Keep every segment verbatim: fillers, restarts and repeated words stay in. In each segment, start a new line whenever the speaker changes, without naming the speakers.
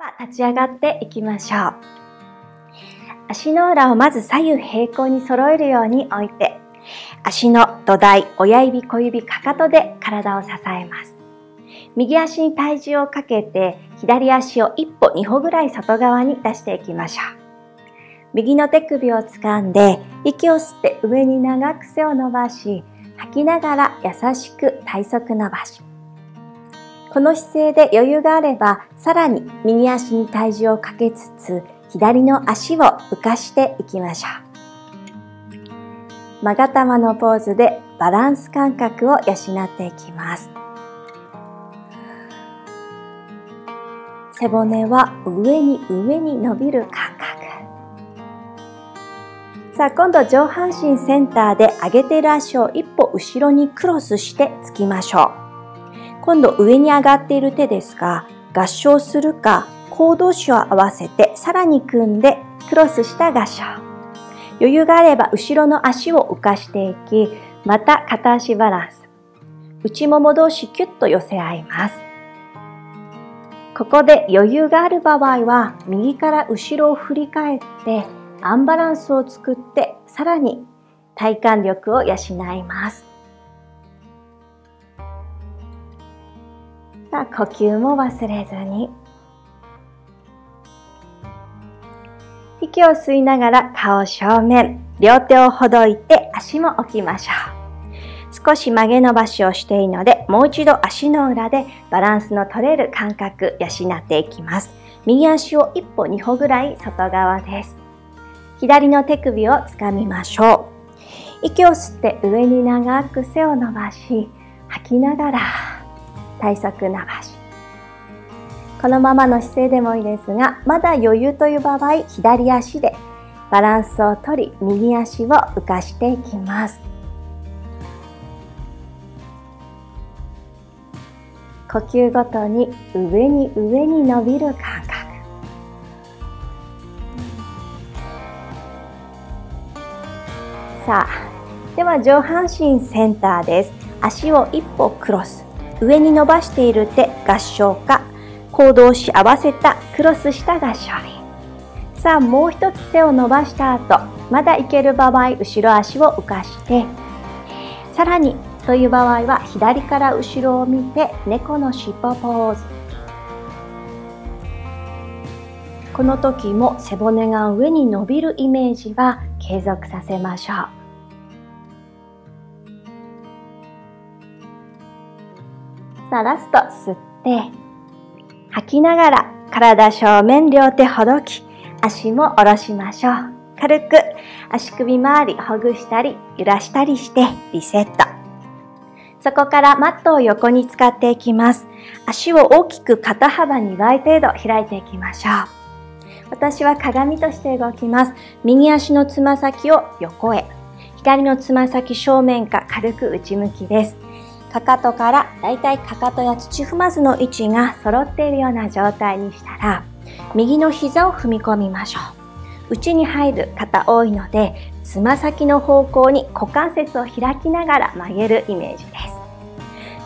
は立ち上がっていきましょう。足の裏をまず左右平行に揃えるように置いて、足の土台、親指、小指、かかとで体を支えます。右足に体重をかけて、左足を一歩、二歩ぐらい外側に出していきましょう。右の手首を掴んで、息を吸って上に長く背を伸ばし、吐きながら優しく体側伸ばし。この姿勢で余裕があれば、さらに右足に体重をかけつつ、左の足を浮かしていきましょう。勾玉のポーズでバランス感覚を養っていきます。背骨は上に上に伸びる感覚。さあ、今度上半身センターで上げている足を一歩後ろにクロスしてつきましょう。今度上に上がっている手ですが、合掌するか、甲同士を合わせてさらに組んでクロスした合掌。余裕があれば後ろの足を浮かしていき、また片足バランス。内もも同士キュッと寄せ合います。ここで余裕がある場合は、右から後ろを振り返ってアンバランスを作って、さらに体幹力を養います。さあ、呼吸も忘れずに。息を吸いながら顔正面、両手をほどいて足も置きましょう。少し曲げ伸ばしをしていいので、もう一度足の裏でバランスの取れる感覚養っていきます。右足を一歩二歩ぐらい外側です。左の手首をつかみましょう。息を吸って上に長く背を伸ばし、吐きながら体側伸ばし。このままの姿勢でもいいですが、まだ余裕という場合、左足でバランスをとり、右足を浮かしていきます。呼吸ごとに上に上に伸びる感覚。さあ、では上半身センターです。足を一歩クロス。上に伸ばしている手、合掌か、甲同士合わせたクロスした合掌へ。さあ、もう一つ背を伸ばした後、まだいける場合、後ろ足を浮かして、さらにという場合は、左から後ろを見て、猫の尻尾ポーズ。この時も背骨が上に伸びるイメージは継続させましょう。さあ、ラスト吸って、吐きながら体正面両手ほどき、足も下ろしましょう。軽く足首周りほぐしたり揺らしたりしてリセット。そこからマットを横に使っていきます。足を大きく肩幅に倍程度開いていきましょう。私は鏡として動きます。右足のつま先を横へ。左のつま先正面か軽く内向きです。かかとからだいたいかかとや土踏まずの位置が揃っているような状態にしたら、右の膝を踏み込みましょう。内に入る方多いので、つま先の方向に股関節を開きながら曲げるイメージです。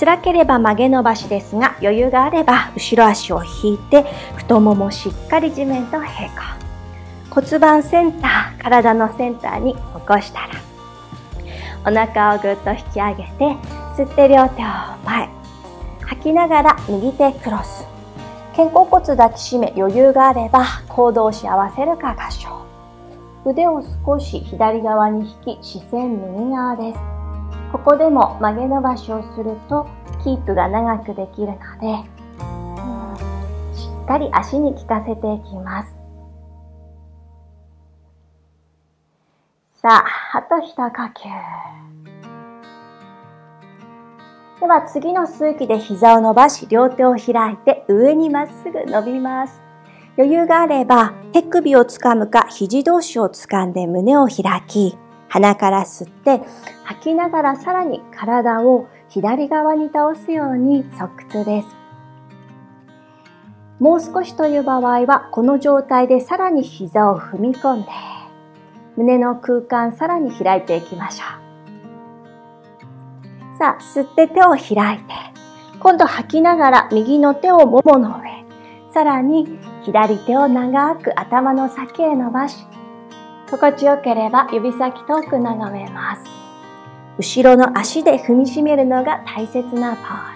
辛ければ曲げ伸ばしですが、余裕があれば後ろ足を引いて、太ももしっかり地面と平行。骨盤センター、体のセンターに起こしたら、お腹をぐっと引き上げて、吸って両手を前。吐きながら右手クロス。肩甲骨抱きしめ余裕があれば、甲同士合わせるか合掌。腕を少し左側に引き、視線右側です。ここでも曲げ伸ばしをすると、キープが長くできるので、しっかり足に効かせていきます。さあ、あと一呼吸。では次の吸う息で膝を伸ばし、両手を開いて上にまっすぐ伸びます。余裕があれば手首をつかむか肘同士をつかんで胸を開き、鼻から吸って吐きながらさらに体を左側に倒すように側屈です。もう少しという場合はこの状態でさらに膝を踏み込んで胸の空間さらに開いていきましょう。さあ、吸って手を開いて、今度吐きながら右の手をももの上、さらに左手を長く頭の先へ伸ばし、心地よければ指先遠く眺めます。後ろの足で踏みしめるのが大切なポー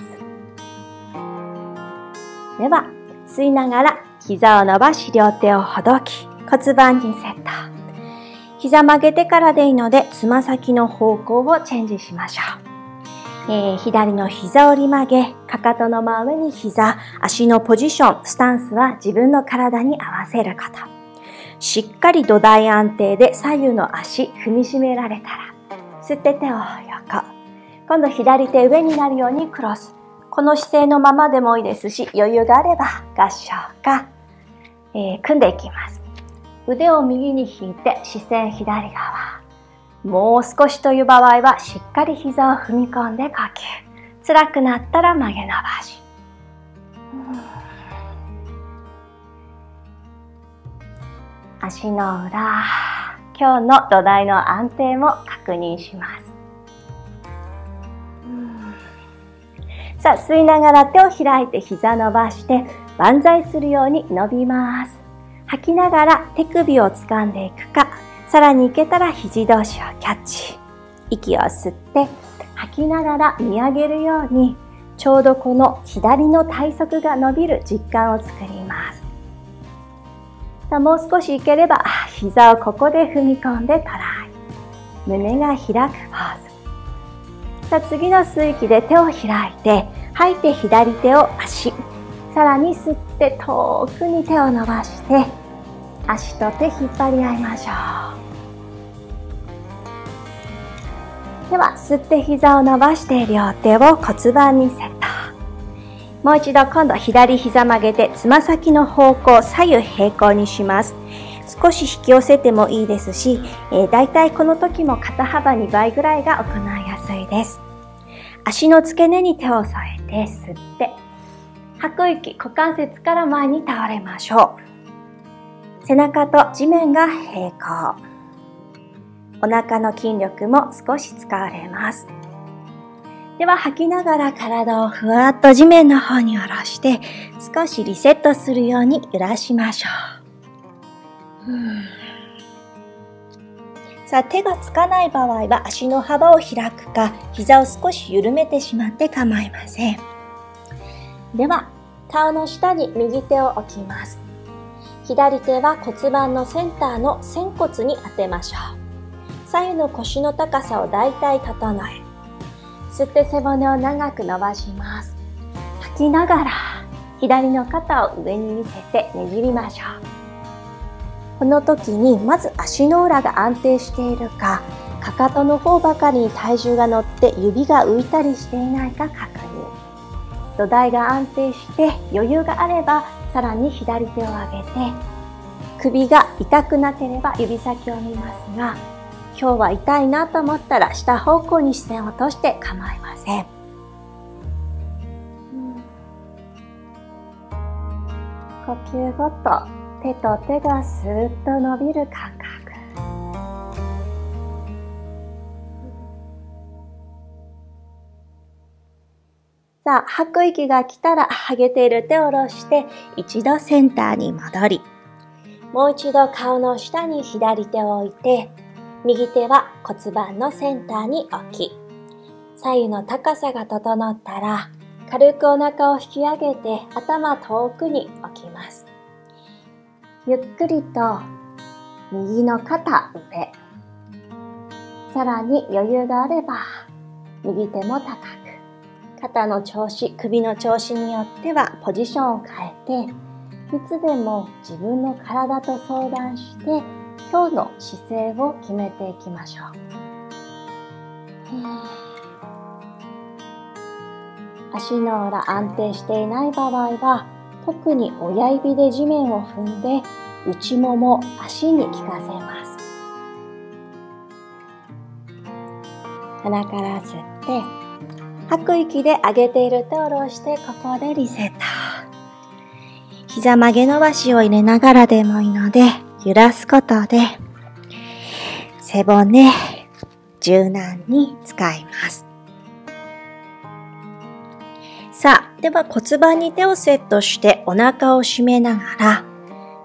ズ。では、吸いながら膝を伸ばし両手をほどき、骨盤にセット。膝曲げてからでいいので、つま先の方向をチェンジしましょう。えー、左の膝折り曲げ、かかとの真上に膝、足のポジション、スタンスは自分の体に合わせること。しっかり土台安定で左右の足踏みしめられたら、吸って手を横。今度左手上になるようにクロス。この姿勢のままでもいいですし、余裕があれば合掌か、えー、組んでいきます。腕を右に引いて視線左側。もう少しという場合はしっかり膝を踏み込んで呼吸。辛くなったら曲げ伸ばし。足の裏、今日の土台の安定も確認します。さあ、吸いながら手を開いて膝伸ばして万歳するように伸びます。吐きながら手首を掴んでいくか、さらにいけたら肘同士をキャッチ。息を吸って吐きながら見上げるように、ちょうどこの左の体側が伸びる実感を作ります。さあ、もう少しいければ膝をここで踏み込んでトライ。胸が開くポーズ。さあ、次の吸う息で手を開いて、吐いて左手を足、さらに吸って遠くに手を伸ばして、足と手引っ張り合いましょう。では、吸って膝を伸ばして両手を骨盤にセット。もう一度今度左膝曲げてつま先の方向左右平行にします。少し引き寄せてもいいですし、えー、だいたいこの時も肩幅にばいぐらいが行いやすいです。足の付け根に手を添えて吸って、吐く息、股関節から前に倒れましょう。背中と地面が平行。お腹の筋力も少し使われます。では吐きながら体をふわっと地面の方に下ろして、少しリセットするように揺らしましょう。うん、さあ、手がつかない場合は足の幅を開くか、膝を少し緩めてしまって構いません。では、顔の下に右手を置きます。左手は骨盤のセンターの仙骨に当てましょう。左右の腰の高さをだいたい整え、吸って背骨を長く伸ばします。吐きながら左の肩を上に見せてねじりましょう。この時にまず足の裏が安定しているか、かかとの方ばかりに体重が乗って指が浮いたりしていないか確認。土台が安定して余裕があれば、さらに左手を上げて、首が痛くなければ指先を見ますが、今日は痛いなと思ったら下方向に視線を落として構いません。呼吸ごと手と手がスーッと伸びる感覚。さあ、吐く息が来たら上げている手を下ろして一度センターに戻り、もう一度顔の下に左手を置いて、右手は骨盤のセンターに置き、左右の高さが整ったら、軽くお腹を引き上げて頭遠くに置きます。ゆっくりと右の肩上、さらに余裕があれば右手も高く、肩の調子、首の調子によってはポジションを変えて、いつでも自分の体と相談して今日の姿勢を決めていきましょう。足の裏安定していない場合は、特に親指で地面を踏んで内もも、足に効かせます。鼻から吸って吐く息で上げている手を下ろして、ここでリセット。膝曲げ伸ばしを入れながらでもいいので揺らすことで背骨柔軟に使います。さあ、では骨盤に手をセットしてお腹を締めながら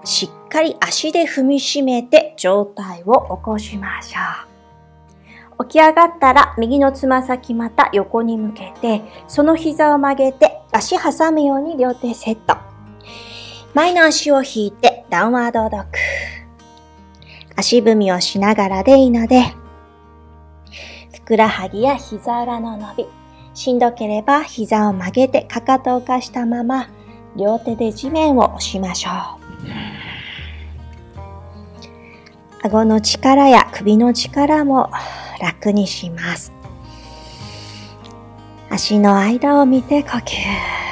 しっかり足で踏みしめて上体を起こしましょう。起き上がったら右のつま先また横に向けて、その膝を曲げて足挟むように両手セット。前の足を引いてダウンワードドッグ。足踏みをしながらでいいので、ふくらはぎや膝裏の伸び、しんどければ膝を曲げてかかとを浮かしたまま、両手で地面を押しましょう。顎の力や首の力も楽にします。足の間を見て呼吸。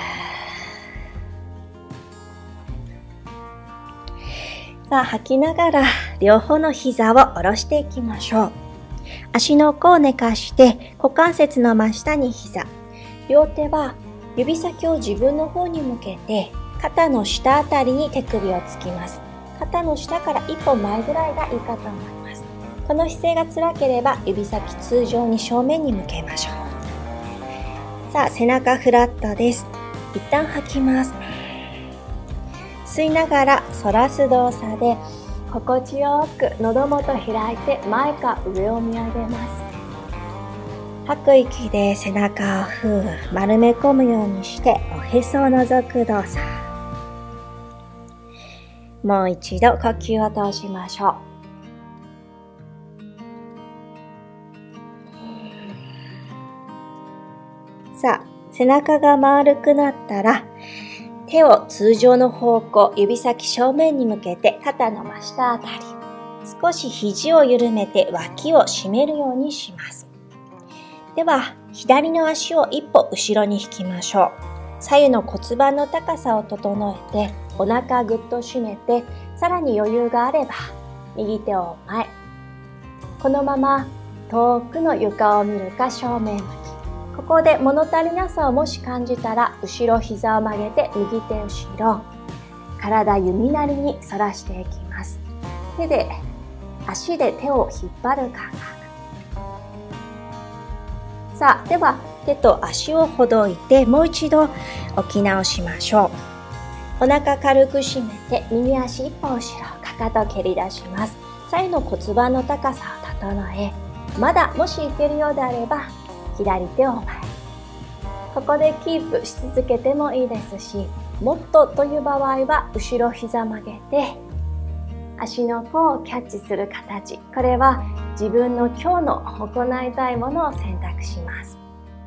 さあ、吐きながら両方の膝を下ろしていきましょう。足の甲を寝かして股関節の真下に膝。両手は指先を自分の方に向けて肩の下あたりに手首をつきます。肩の下から一歩前ぐらいがいいかと思います。この姿勢が辛ければ指先通常に正面に向けましょう。さあ、背中フラットです。一旦吐きます。吸いながら反らす動作で心地よく喉元開いて前か上を見上げます。吐く息で背中をふう丸め込むようにしておへそを覗く動作。もう一度呼吸を通しましょう。さあ、背中が丸くなったら手を通常の方向、指先正面に向けて肩の真下あたり。少し肘を緩めて脇を締めるようにします。では、左の足を一歩後ろに引きましょう。左右の骨盤の高さを整えて、お腹ぐっと締めて、さらに余裕があれば、右手を前。このまま遠くの床を見るか正面向き。ここで物足りなさをもし感じたら、後ろ膝を曲げて右手後ろ。体弓なりに反らしていきます。手で、足で手を引っ張る感覚。さあ、では手と足をほどいてもう一度起き直しましょう。お腹軽く締めて右足一歩後ろ、かかと蹴り出します。左右の骨盤の高さを整え、まだもしいけるようであれば左手を前。ここでキープし続けてもいいですし、もっとという場合は後ろ膝曲げて足の甲をキャッチする形。これは自分の今日の行いたいものを選択します。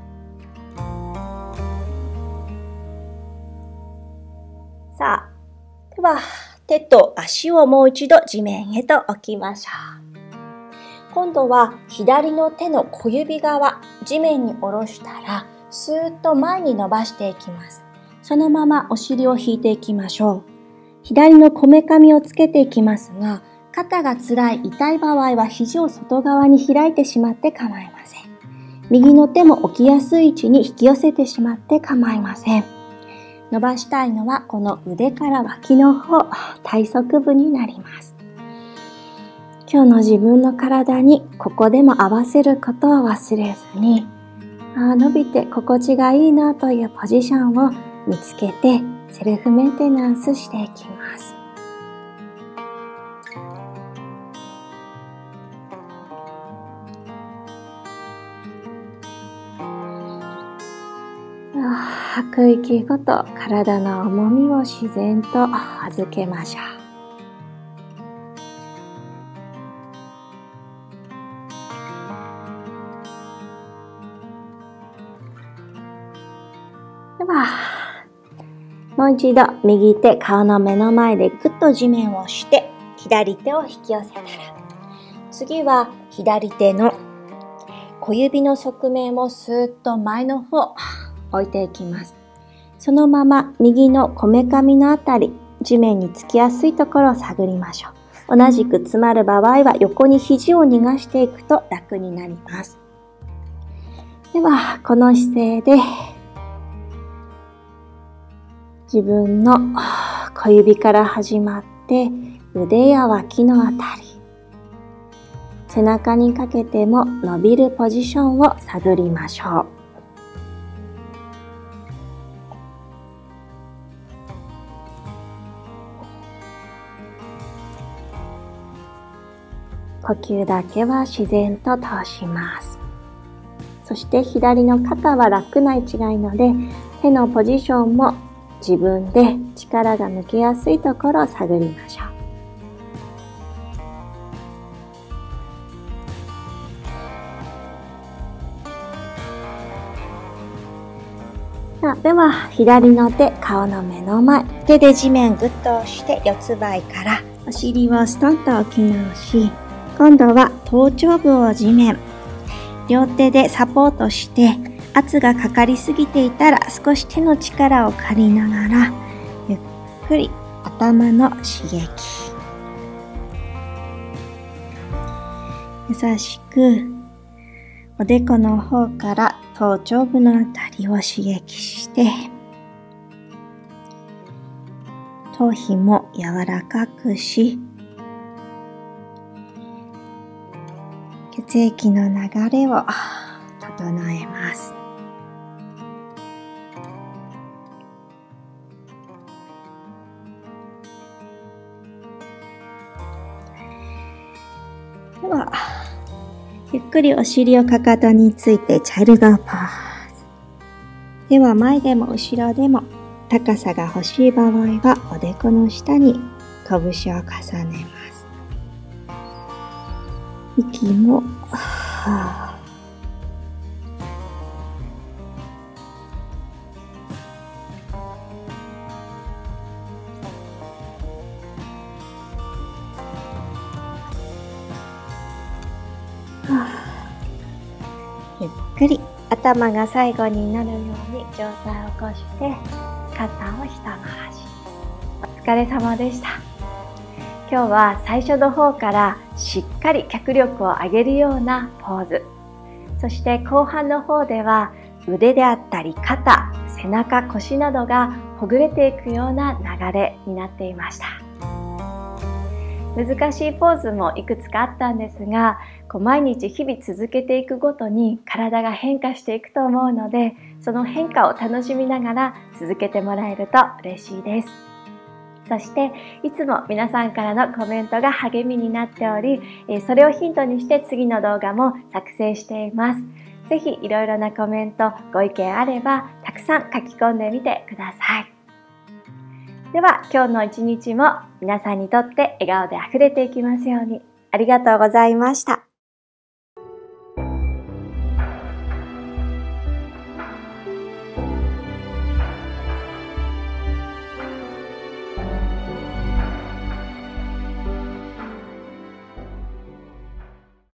さあ、では手と足をもう一度地面へと置きましょう。今度は左の手の小指側、地面に下ろしたら、スーッと前に伸ばしていきます。そのままお尻を引いていきましょう。左のこめかみをつけていきますが、肩が辛い、痛い場合は肘を外側に開いてしまって構いません。右の手も起きやすい位置に引き寄せてしまって構いません。伸ばしたいのはこの腕から脇の方、体側部になります。今日の自分の体にここでも合わせることを忘れずに、あ伸びて心地がいいなというポジションを見つけてセルフメンテナンスしていきます。吐く息ごと体の重みを自然と預けましょう。では、もう一度右手顔の目の前でぐっと地面を押して左手を引き寄せたら、次は左手の小指の側面をスーッと前の方置いていきます。そのまま右のこめかみのあたり、地面につきやすいところを探りましょう。同じく詰まる場合は横に肘を逃がしていくと楽になります。では、この姿勢で自分の小指から始まって腕や脇のあたり、背中にかけても伸びるポジションを探りましょう。 呼吸だけは自然と通します。そして左の肩は楽な位置がいいので、手のポジションも自分で力が抜けやすいところを探りましょう。さあ、では左の手、顔の目の前、手で地面グッと押して四つ這いからお尻をストンと置き直し、今度は頭頂部を地面、両手でサポートして圧がかかりすぎていたら少し手の力を借りながらゆっくり頭の刺激、優しくおでこの方から頭頂部のあたりを刺激して頭皮も柔らかくし、血液の流れを整えます。では、ゆっくりお尻をかかとについてチャイルドポーズ。では前でも後ろでも高さが欲しい場合はおでこの下に拳を重ねます。息もはぁゆっくり頭が最後になるように上体を起こして肩を一回し。お疲れ様でした。今日は最初の方からしっかり脚力を上げるようなポーズ、そして後半の方では腕であったり肩、背中、腰などがほぐれていくような流れになっていました。難しいポーズもいくつかあったんですが、こう毎日日々続けていくごとに体が変化していくと思うので、その変化を楽しみながら続けてもらえると嬉しいです。そしていつも皆さんからのコメントが励みになっており、それをヒントにして次の動画も作成しています。ぜひいろいろなコメント、ご意見あればたくさん書き込んでみてください。では今日の一日も皆さんにとって笑顔であふれていきますように。ありがとうございました。